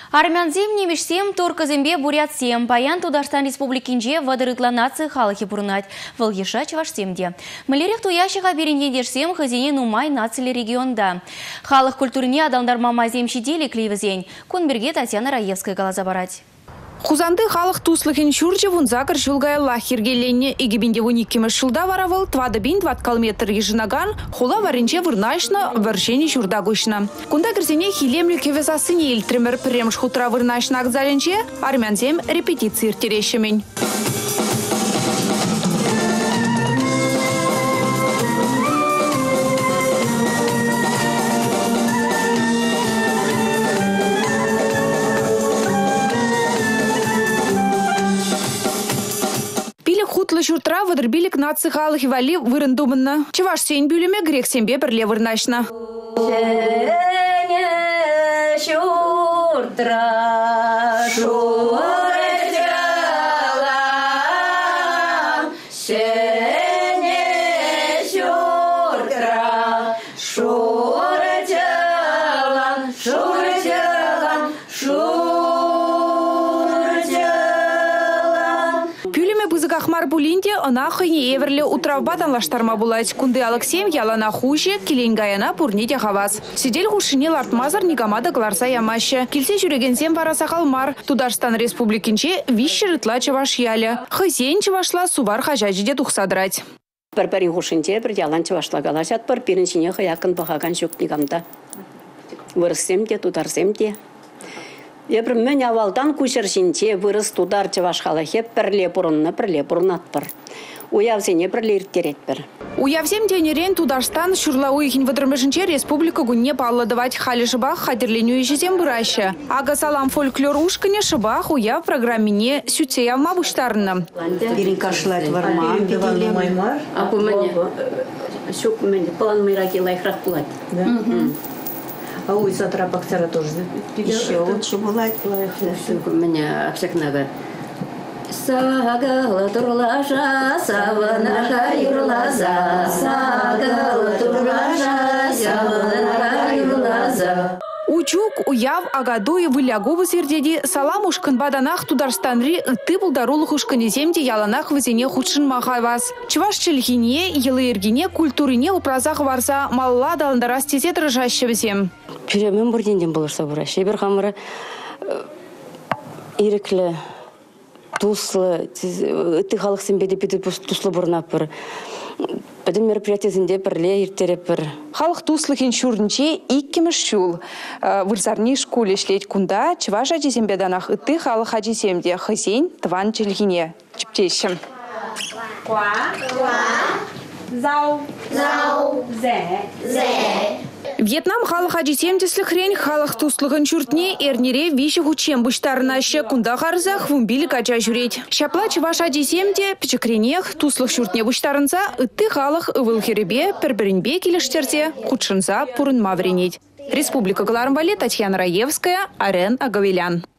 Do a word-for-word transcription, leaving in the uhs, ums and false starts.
Армянзем немешсем, турказембе бурятсем, паян Тудашстан республикинже вадырытла нации халахи пурнать, вылгиша чавашсемде. Малерек туящиха берендендерсем хазине нумай нацили регионда. Халах культурне адамдар мамазем щедели клейвізен. Кунберге Татьяна Раевская глаза барать. Хузанды халық туслыхин шурче вунзакар шулгая лахиргеленне игибинде вуниккемеш шулда варавыл твада бин тват километр ежинаган хула варинче вырнашна варшени шурда гушна. Кунда кирсене хилемлю кевесасыне илтремер премш хутра вырнашна акзаленче армянзем репетиции иртерещемень. Хутлы шуртра выдырбилик нации халахи вали вырындумынна. Чеваш сень бюлеме грех сембе бірле вырнашна. Ахмар булинде она хыне еверле утравбатан лаштарма булать. Кунды Алексеем ялана хуже, киленгаяна пурните хавас. Сидель хушине лартмазар никамада гларса ямаще. Кильсе жүрегенсем бараса қалмар. Тудашстан республикинче вище рытла чаваш яля. Хызен чавашла сувар хажажиде тухсадрать. Бір-бірі хушинче бір ялан чавашла галашат, бір біріншіне хыякын бағаган жүк никамда. Вырысемде, тударсемде. Ебір мен авалдан күшіршінче вырыс тудар чаваш халахе пірле бұрынны пірле бұрынат бір. Уявзене бірле ирттерет бір. Уявзем денерен Тудашстан шурлауихин выдырмышынче республика гунне палладывать хали шыбах хадерлению ежезем бұрайшы. Ага салам фольклор ушкане шыбах уяв программине сүтсе явма бұштарына. Бірін қаршылайды варма, беделем. Аку мәне, шук мәне, план мираки лайхрах пулать. А у Исатра Бахтера тоже еще лучше бывает. У меня всякого. Сагала турлажа, саванаха юрлаза, сагала турлажа, саванаха юрлаза. Учук, уяв, агаду и вылягу сердеди салам ушкан баданах Тударстанри ты булдарулых ушканеземде яланах вызене худшин махайвас. Чеваш челхине, елыргине, культурине упразах варса малла даландарас тезет рыжащевзем. Мен бурденден болырса бураш. Ебір хамыры иреклі, туслы, ты халық сенбеді беді туслы бұрнап бір. Бәдім мероприятиязінде бірле ертереп бір. Халық туслыхин шурнче иккемеш шул. Вырзарни школе шлеть кунда, чеваш ажизембеданах ты халық ажиземде хызен тван челхине. Чіптешім. Ква, ква, зау, зау, зе, зе. Вьетнам халық ажиземдеслі хрень халық туслыхын чуртне эрнере виші хучем бұштарынашы кунда қарза хвумбилі кача жүрет. Шапла чываш ажиземде пічікренех туслых чуртне бұштарынса үтті халық ывылхеребе пір-бірінбе келіштерде худшынса пурын мавренет. Республика Галармвали, Татьяна Раевская, Арен Агавелян.